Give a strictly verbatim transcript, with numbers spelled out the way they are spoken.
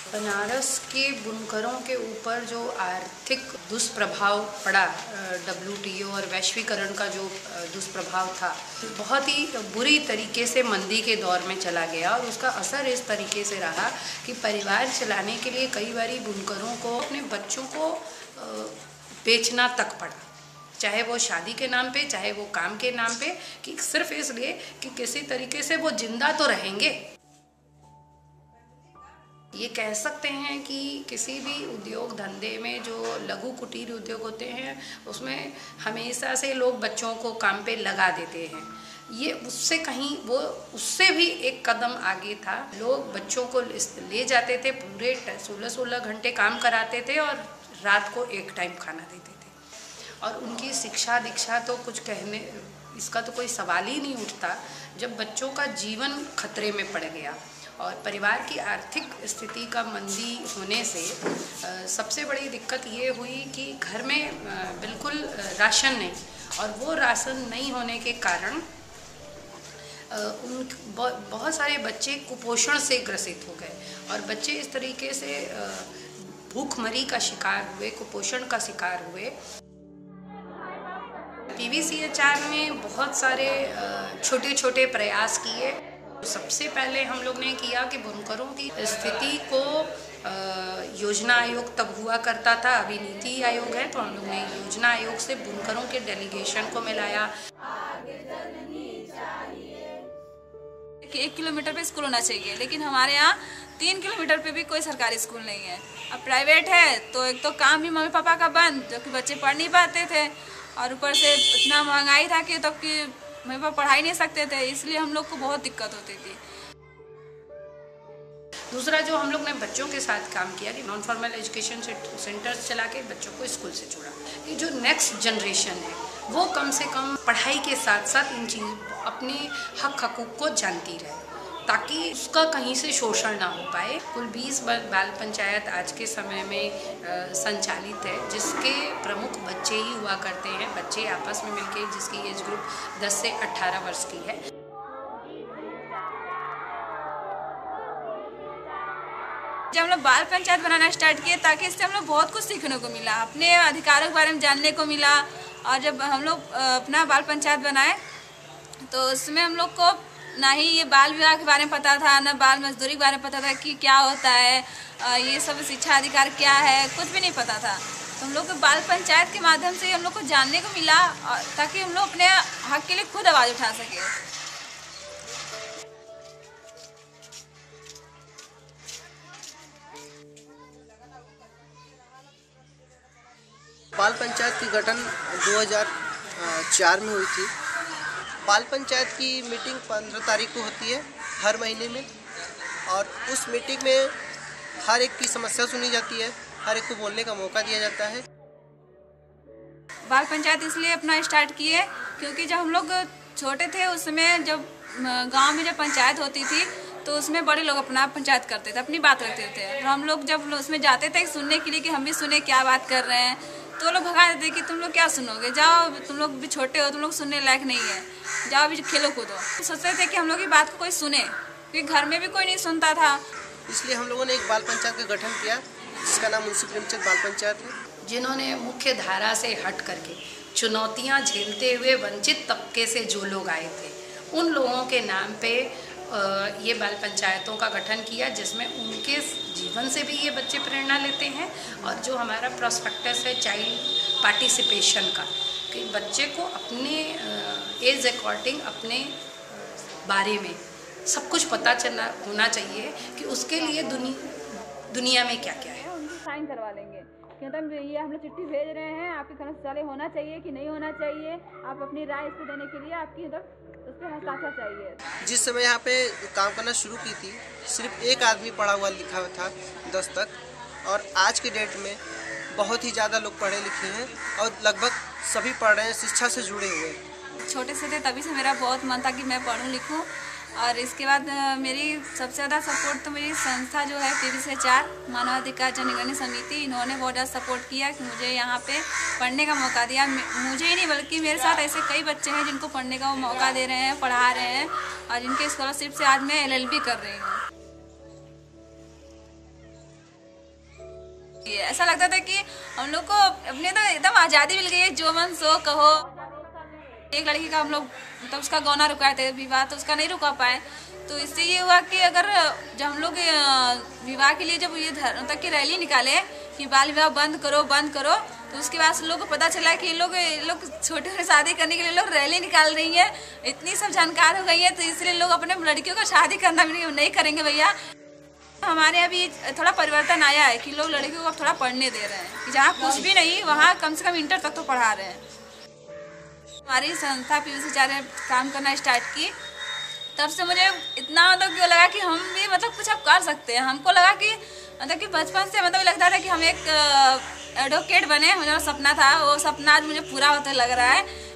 बनारस के बुनकरों के ऊपर जो आर्थिक दुष्प्रभाव पड़ा, डब्ल्यूटीओ और वैश्वीकरण का जो दुष्प्रभाव था, बहुत ही बुरी तरीके से मंदी के दौर में चला गया। और उसका असर इस तरीके से रहा कि परिवार चलाने के लिए कई बारी बुनकरों को अपने बच्चों को बेचना तक पड़ा, चाहे वो शादी के नाम पे, चाहे वो काम के नाम पे, कि सिर्फ इसलिए कि किसी तरीके से वो जिंदा तो रहेंगे। ये कह सकते हैं कि किसी भी उद्योग धंधे में जो लघु कुटीर उद्योग होते हैं उसमें हमेशा से लोग बच्चों को काम पे लगा देते हैं। ये उससे कहीं वो उससे भी एक कदम आगे था। लोग बच्चों को ले जाते थे, पूरे सोलह सोलह घंटे काम कराते थे और रात को एक टाइम खाना देते थे। और उनकी शिक्षा दीक्षा तो कुछ कहने, इसका तो कोई सवाल ही नहीं उठता। जब बच्चों का जीवन खतरे में पड़ गया और परिवार की आर्थिक स्थिति का मंदी होने से सबसे बड़ी दिक्कत ये हुई कि घर में बिल्कुल राशन नहीं, और वो राशन नहीं होने के कारण उन बहुत सारे बच्चे कुपोषण से ग्रसित हो गए और बच्चे इस तरीके से भूखमरी का शिकार हुए, कुपोषण का शिकार हुए। पीवीसीएचआर ने बहुत सारे छोटे छोटे प्रयास किए। सबसे पहले हम लोग ने किया कि बुनकरों की स्थिति को योजना आयोग तब हुआ करता था, अभी नीति आयोग है, तो हम लोग ने योजना आयोग से बुनकरों के डेलीगेशन को मिलाया। एक किलोमीटर पे स्कूल होना चाहिए, लेकिन हमारे यहाँ तीन किलोमीटर पे भी कोई सरकारी स्कूल नहीं है। अब प्राइवेट है तो एक तो काम भी मम्मी पापा का बंद, जो कि बच्चे पढ़ नहीं पाते थे, और ऊपर से इतना महंगाई था कि तब कि मम्मी पापा पढ़ा ही नहीं सकते थे, इसलिए हम लोग को बहुत दिक्कत होती थी। दूसरा जो हम लोग ने बच्चों के साथ काम किया कि नॉन फॉर्मल एजुकेशन सेंटर्स चला के बच्चों को स्कूल से जोड़ा, कि जो नेक्स्ट जनरेशन है वो कम से कम पढ़ाई के साथ साथ इन चीज अपने हक हकूक को जानती रहे, ताकि उसका कहीं से शोषण ना हो पाए। कुल बीस बाल पंचायत आज के समय में आ, संचालित है, जिसके प्रमुख बच्चे ही हुआ करते हैं, बच्चे आपस में मिलके, जिसकी एज ग्रुप दस से अठारह वर्ष की है। जब हम लोग बाल पंचायत बनाना स्टार्ट किए, ताकि इससे हम लोग बहुत कुछ सीखने को मिला, अपने अधिकारों के बारे में जानने को मिला। और जब हम लोग अपना बाल पंचायत बनाए तो उसमें हम लोग को ना ही ये बाल विवाह के बारे में पता था, ना बाल मजदूरी के बारे में पता था कि क्या होता है, ये सब शिक्षा अधिकार क्या है, कुछ भी नहीं पता था। तो हम लोग को बाल पंचायत के माध्यम से हम लोग को जानने को मिला, ताकि हम लोग अपने हक के लिए खुद आवाज़ उठा सके। बाल पंचायत की गठन दो हज़ार चार में हुई थी। बाल पंचायत की मीटिंग पंद्रह तारीख को होती है हर महीने में, और उस मीटिंग में हर एक की समस्या सुनी जाती है, हर एक को बोलने का मौका दिया जाता है। बाल पंचायत इसलिए अपना स्टार्ट किए क्योंकि जब हम लोग छोटे थे उस समय जब गांव में जब पंचायत होती थी तो उसमें बड़े लोग अपना पंचायत करते थे, अपनी बात रखते थे, और हम लोग जब उसमें जाते थे सुनने के लिए कि हम भी सुने क्या बात कर रहे हैं, तो लोग भगा देते कि तुम लोग क्या सुनोगे, जाओ तुम लोग भी छोटे हो, तुम लोग सुनने लायक नहीं है, जाओ भी खेलो कूदो। सोचते थे कि हम लोग की बात को कोई सुने, क्योंकि घर में भी कोई नहीं सुनता था। इसलिए हम लोगों ने एक बाल पंचायत का गठन किया जिसका नाम मुंशी प्रेमचंद बाल पंचायत है। जिन्होंने मुख्य धारा से हट करके चुनौतियां झेलते हुए वंचित तबके से जो लोग आए थे, उन लोगों के नाम पे ये बाल पंचायतों का गठन किया, जिसमें उनके जीवन से भी ये बच्चे प्रेरणा लेते हैं। और जो हमारा प्रोस्पेक्टस है चाइल्ड पार्टिसिपेशन का, कि बच्चे को अपने एज अकॉर्डिंग अपने बारे में सब कुछ पता चलना होना चाहिए कि उसके लिए दुनि, दुनिया में क्या क्या है। उनसे साइन करवा लेंगे कि मतलब ये हम लोग चिट्ठी भेज रहे हैं, आपके घर शौचालय होना चाहिए कि नहीं होना चाहिए, आप अपनी राय इस पर देने के लिए आपकी उधर उस पर हस्ताक्षर चाहिए। जिस समय यहाँ पे काम करना शुरू की थी सिर्फ एक आदमी पढ़ा हुआ लिखा हुआ था दस तक, और आज के डेट में बहुत ही ज़्यादा लोग पढ़े लिखे हैं और लगभग सभी पढ़ रहे हैं, शिक्षा से जुड़े हुए हैं। छोटे से थे तभी से मेरा बहुत मन था कि मैं पढ़ूँ लिखूँ, और इसके बाद मेरी सबसे ज़्यादा सपोर्ट तो मेरी संस्था जो है पीवीसीएचआर मानवाधिकार जनगणना समिति, इन्होंने बहुत ज़्यादा सपोर्ट किया कि मुझे यहाँ पे पढ़ने का मौका दिया। मुझे ही नहीं बल्कि मेरे साथ ऐसे कई बच्चे हैं जिनको पढ़ने का वो मौका दे रहे हैं, पढ़ा रहे हैं, और जिनके स्कॉलरशिप से आज मैं एल एल बी कर रही हूँ। ऐसा लगता था कि हम लोग को अपने तो एकदम आज़ादी मिल गई है, जो मन सो कहो। एक लड़की का हम लोग मतलब उसका गौना रुकाए थे विवाह, तो उसका नहीं रुका पाए। तो इससे ये हुआ कि अगर जब हम लोग विवाह के लिए जब ये धर्म तक की रैली निकाले कि बाल विवाह बंद करो बंद करो, तो उसके बाद लोगों को पता चला कि ये लोग ये लोग छोटे छोटे शादी करने के लिए लोग रैली निकाल रही है, इतनी सब जानकार हो गई है। तो इसलिए लोग अपने लड़कियों का शादी करना भी नहीं करेंगे भैया। हमारे यहाँ भी थोड़ा परिवर्तन आया है कि लोग लड़कियों को थोड़ा पढ़ने दे रहे हैं, कि जहाँ कुछ भी नहीं वहाँ कम से कम इंटर तक तो पढ़ा रहे हैं। हमारी संस्था पीयूष चार्य काम करना स्टार्ट की, तब से मुझे इतना मतलब क्यों लगा कि हम भी मतलब कुछ अब कर सकते हैं। हमको लगा कि मतलब कि बचपन से मतलब लगता था कि हम एक एडवोकेट बने, मेरा सपना था, वो सपना आज मुझे पूरा होता लग रहा है।